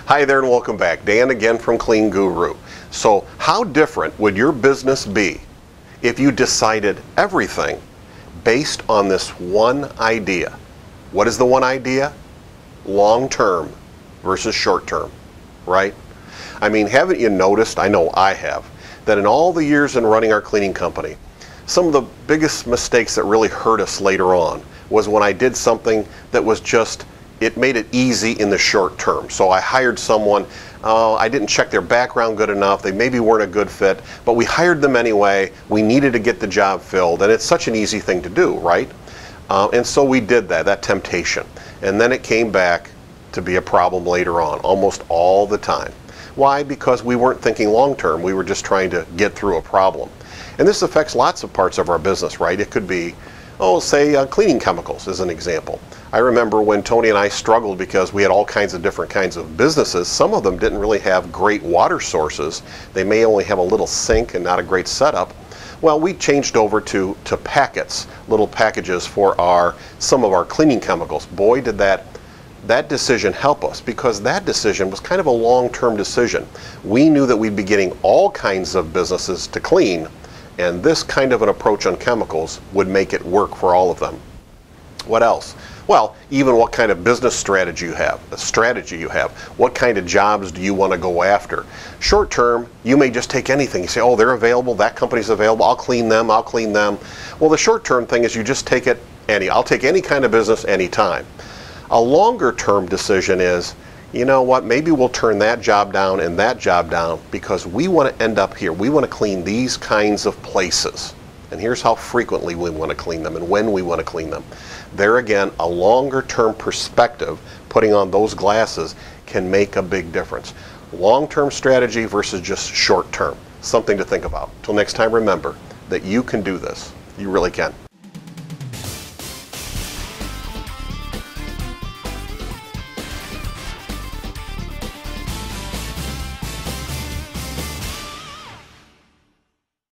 Hi there and welcome back. Dan again from CleanGuru. So how different would your business be if you decided everything based on this one idea? What is the one idea? Long term versus short term, right? I mean, haven't you noticed, I know I have, that in all the years in running our cleaning company, some of the biggest mistakes that really hurt us later on was when I did something that was just, it made it easy in the short term. So I hired someone, I didn't check their background good enough, they maybe weren't a good fit, but we hired them anyway, we needed to get the job filled, and it's such an easy thing to do, right? And so we did that temptation. And then it came back to be a problem later on, almost all the time. Why? Because we weren't thinking long term, we were just trying to get through a problem. And this affects lots of parts of our business, right? It could be, say cleaning chemicals as an example. I remember when Tony and I struggled because we had all kinds of different kinds of businesses. Some of them didn't really have great water sources. They may only have a little sink and not a great setup. Well, we changed over to packets, little packages for some of our cleaning chemicals. Boy, did that decision help us, because that decision was kind of a long-term decision. We knew that we'd be getting all kinds of businesses to clean, and this kind of an approach on chemicals would make it work for all of them. What else? Well, even what kind of business strategy you have, what kind of jobs do you want to go after? Short term, you may just take anything. You say, oh, they're available, that company's available, I'll clean them. Well, the short term thing is you just take it I'll take any kind of business anytime. A longer term decision is, you know what, maybe we'll turn that job down and that job down because we want to end up here. We want to clean these kinds of places. And here's how frequently we want to clean them and when we want to clean them. There again, a longer term perspective, putting on those glasses, can make a big difference. Long-term strategy versus just short-term. Something to think about. Till next time, remember that you can do this. You really can.